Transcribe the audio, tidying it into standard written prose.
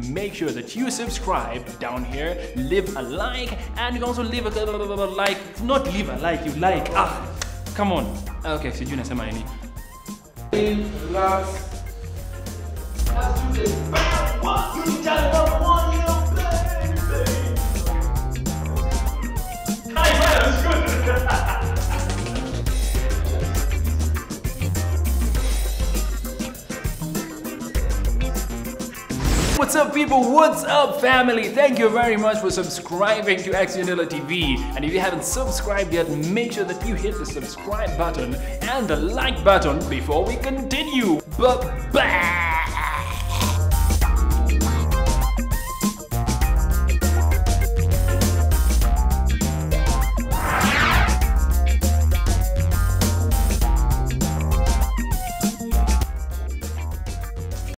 make sure that you subscribe down here, leave a like, and you can also leave a like, not leave a like, you like, come on. Okay, so you know something. Relax. Let's do this. You just don't want your baby. That's good. What's up people, what's up family? Thank you very much for subscribing to Xtian Dela TV, and if you haven't subscribed yet, make sure that you hit the subscribe button and the like button before we continue. Bye-bye!